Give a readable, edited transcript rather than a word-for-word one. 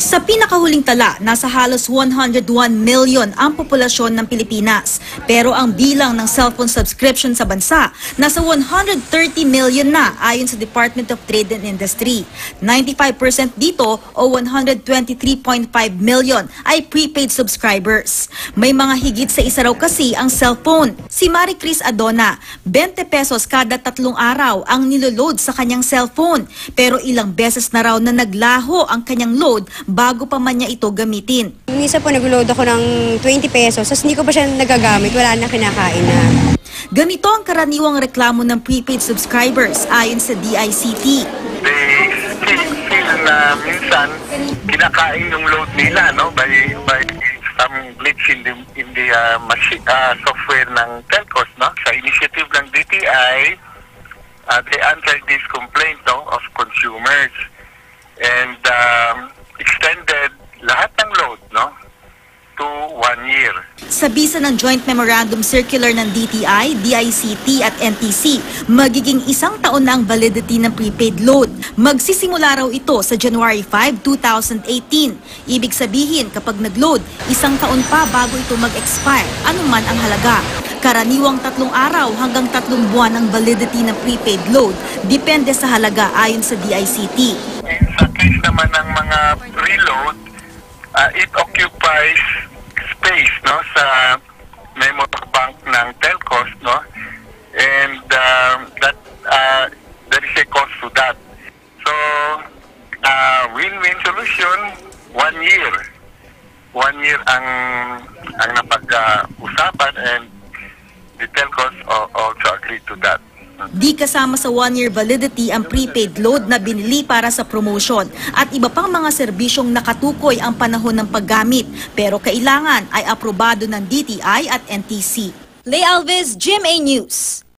Sa pinakahuling tala, nasa halos 101 million ang populasyon ng Pilipinas. Pero ang bilang ng cellphone subscription sa bansa, nasa 130 million na ayon sa Department of Trade and Industry. 95% dito o 123.5 million ay prepaid subscribers. May mga higit sa isa raw kasi ang cellphone. Si Marie Chris Adona, 20 pesos kada 3 araw ang niloload sa kanyang cellphone. Pero ilang beses na raw na naglaho ang kanyang load bago pa man niya ito gamitin. Minsan po nag-load ako ng 20 pesos, tapos hindi ko pa siya nagagamit, wala na kinakain na. Ganito ang karaniwang reklamo ng prepaid subscribers ayon sa DICT. They feel na minsan kinakain yung load nila, no, by some glitch in the machine, software ng telcos, no. Sa initiative ng DTI, they answered this complaint, no, of consumers and extended lahat ng load, no, to 1 year. Sa bisa ng Joint Memorandum Circular ng DTI, DICT at NTC, magiging 1 taon na ang validity ng prepaid load. Magsisimula raw ito sa January 5, 2018. Ibig sabihin, kapag nag-load, 1 taon pa bago ito mag-expire, anuman ang halaga. Karaniwang 3 araw hanggang 3 buwan ang validity ng prepaid load, depende sa halaga ayon sa DICT. Sa case naman ng mga reload, it occupies space, no, sa memory bank ng telcos, no, and that there is a cost to that. So win-win solution, 1 year. 1 year ang napag-usapan, and the telcos also agree to that. Di kasama sa 1-year validity ang prepaid load na binili para sa promotion at iba pang mga serbisyong nakatukoy ang panahon ng paggamit, pero kailangan ay aprobado ng DTI at NTC. Lay Alves, GMA News.